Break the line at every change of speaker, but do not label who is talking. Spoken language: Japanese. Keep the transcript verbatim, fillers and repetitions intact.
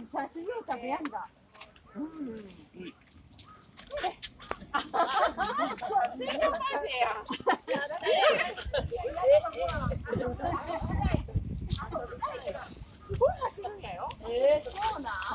잘 쓰니까 미안다. 음.
생각하세요. 뭘 하시는 거예요?
네, 소나.